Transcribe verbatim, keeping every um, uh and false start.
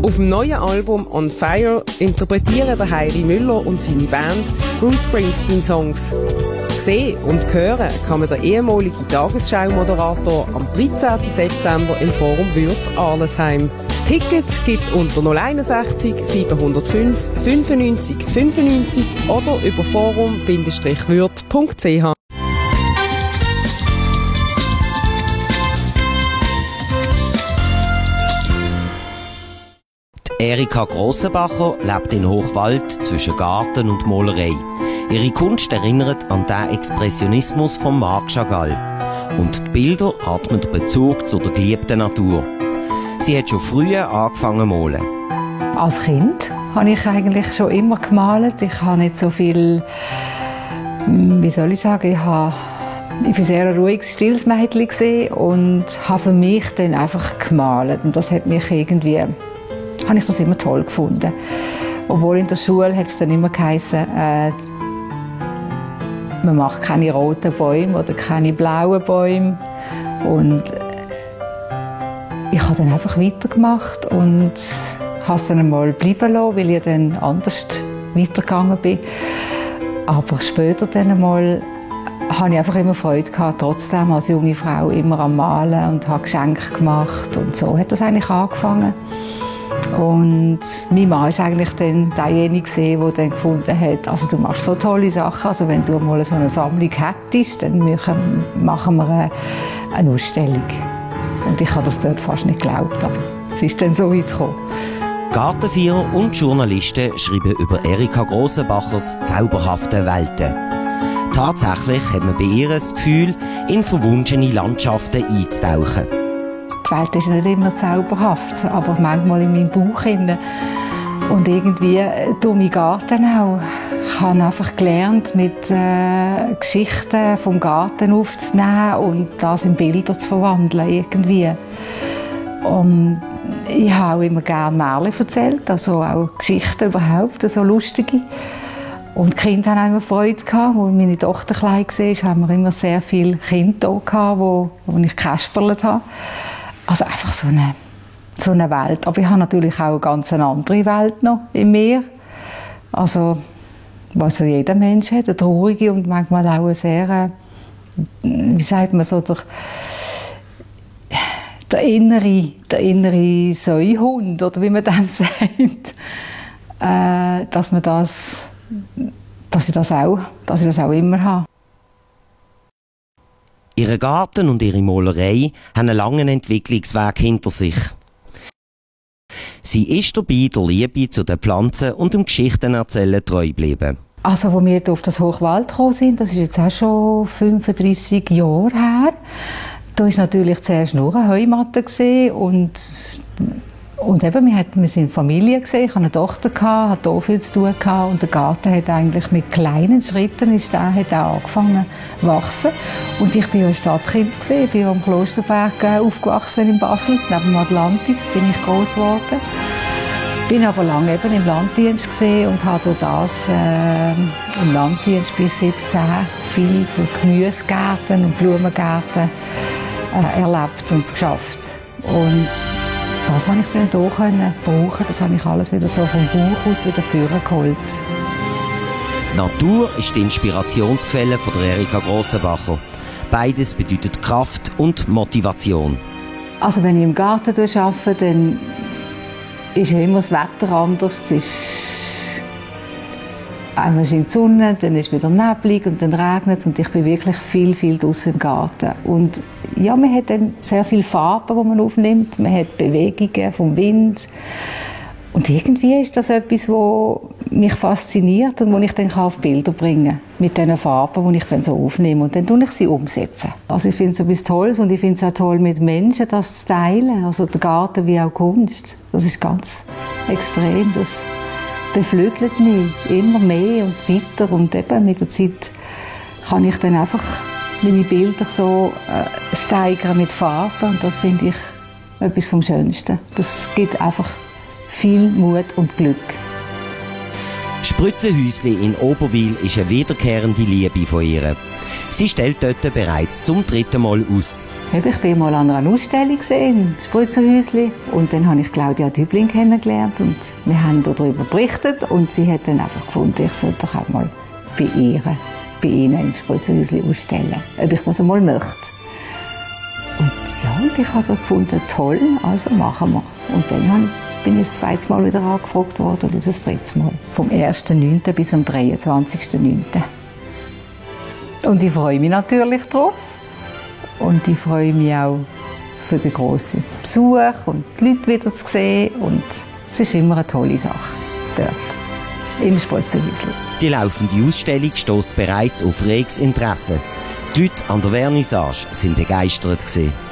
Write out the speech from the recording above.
Auf dem neuen Album «On Fire» interpretieren der Heiri Müller und seine Band Bruce Springsteen-Songs. Sehen und hören kann man den ehemaligen Tagesschau-Moderator am dreizehnten September im Forum Würth Arlesheim. Tickets gibt's unter null eins sechs siebenhundertfünf fünfundneunzig fünfundneunzig oder über forum Bindestrich würth punkt c h. Erika Grossenbacher lebt in Hochwald zwischen Garten und Malerei. Ihre Kunst erinnert an den Expressionismus von Marc Chagall. Und die Bilder atmen den Bezug zu der geliebten Natur. Sie hat schon früh angefangen zu malen. Als Kind habe ich eigentlich schon immer gemalt. Ich habe nicht so viel, wie soll ich sagen, ich habe Ich war sehr ein ruhiges, stilles Mädchen und habe für mich dann einfach gemalt. Und das hat mich irgendwie, habe ich das immer toll gefunden. Obwohl in der Schule hat es dann immer geheißen, äh, man macht keine roten Bäume oder keine blauen Bäume. Und ich habe dann einfach weitergemacht und habe es dann einmal bleiben lassen, weil ich dann anders weitergegangen bin. Aber später dann einmal hatte ich einfach immer Freude gehabt, trotzdem als junge Frau immer am Malen und habe Geschenke gemacht. Und so hat das eigentlich angefangen. Und mein Mann ist eigentlich dann derjenige, der dann gefunden hat, also du machst so tolle Sachen, also wenn du mal so eine Sammlung hättest, dann machen wir eine, eine Ausstellung. Und ich habe das dort fast nicht geglaubt, aber es ist dann so weit gekommen. Gartenvierer und Journalisten schreiben über Erika Grossenbachers zauberhafte Welten. Tatsächlich hat man bei ihr das Gefühl, in verwunschene Landschaften einzutauchen. Die Welt ist nicht immer zauberhaft, aber manchmal in meinem Bauch. Und irgendwie durch meinen Garten auch. Ich habe einfach gelernt, mit äh, Geschichten vom Garten aufzunehmen und das in Bilder zu verwandeln. Irgendwie. Und ich habe auch immer gerne Märchen erzählt, also auch Geschichten überhaupt, so lustige. Und die Kinder haben immer Freude gehabt. Als meine Tochter klein war, haben wir immer sehr viele Kinder gehabt, wo, wo ich gekasperlt habe. Also einfach so eine, so eine Welt. Aber ich habe natürlich auch eine ganz andere Welt noch in mir. Also, was so jeder Mensch hat, eine traurige und manchmal auch eine sehr, wie sagt man so, der, der innere, der innere Säuhund, oder wie man dem sagt, äh, dass man das, dass ich das auch, dass ich das auch immer habe. Ihr Garten und ihre Malerei haben einen langen Entwicklungsweg hinter sich. Sie ist dabei der Liebe zu den Pflanzen und dem Geschichtenerzählen treu geblieben. Also, als wir hier auf das Hochwald gekommen sind, das ist jetzt auch schon fünfunddreissig Jahre her, da war natürlich zuerst nur eine Heumatte und Und eben, wir, hatten, wir sind Familie gesehen. Ich hatte eine Tochter, hatte hier viel zu tun gehabt, und der Garten hat eigentlich mit kleinen Schritten ist der, hat auch angefangen zu wachsen. Und ich war ja ein Stadtkind gesehen, ich bin am Klosterberg aufgewachsen in Basel, neben Atlantis bin ich groß geworden. Bin aber lange eben im Landdienst gesehen und habe durch das äh, im Landdienst bis siebzehn viel für Gemüsegärten und Blumengärten äh, erlebt und geschafft. Und das konnte ich dann hier brauchen. Das habe ich alles wieder so vom Bauch aus wieder vorgeholt. Natur ist die Inspirationsquelle von der Erika Grossenbacher. Beides bedeutet Kraft und Motivation. Also wenn ich im Garten arbeite, dann ist ja immer das Wetter anders. Es ist einmal scheint die Sonne, dann ist wieder neblig und dann regnet es, und ich bin wirklich viel, viel draußen im Garten. Und ja, man hat dann sehr viele Farben, die man aufnimmt, man hat Bewegungen vom Wind. Und irgendwie ist das etwas, was mich fasziniert und das ich dann auf Bilder bringen kann. Mit diesen Farben, die ich dann so aufnehme. Und dann tue ich sie umsetzen. Also ich finde es etwas Tolles, und ich finde es auch toll, mit Menschen das zu teilen. Also der Garten wie auch Kunst. Das ist ganz extrem. Das beflügelt mich immer mehr und weiter. Und eben mit der Zeit kann ich dann einfach meine Bilder so äh, steigern mit Farben. Und das finde ich etwas vom Schönsten. Das gibt einfach viel Mut und Glück. Spritzenhäusli in Oberwil ist eine wiederkehrende Liebe von ihr. Sie stellt dort bereits zum dritten Mal aus. Ich war mal an einer Ausstellung im Spritzerhäuschen und dann habe ich Claudia Dübling kennengelernt und wir haben darüber berichtet und sie hat dann einfach gefunden, ich sollte doch auch mal bei ihr, bei ihnen im Spritzerhäuschen ausstellen, ob ich das einmal möchte. Und ja, und ich habe dann gefunden, toll, also machen wir. Und dann bin ich das zweite Mal wieder angefragt worden und das dritte Mal. Vom ersten neunten bis zum dreiundzwanzigsten neunten Und ich freue mich natürlich drauf. Und ich freue mich auch für den grossen Besuch und die Leute wieder zu sehen. Und es ist immer eine tolle Sache dort im Spritzerhäuschen. Die laufende Ausstellung stösst bereits auf reges Interesse. Die Leute an der Vernissage waren begeistert.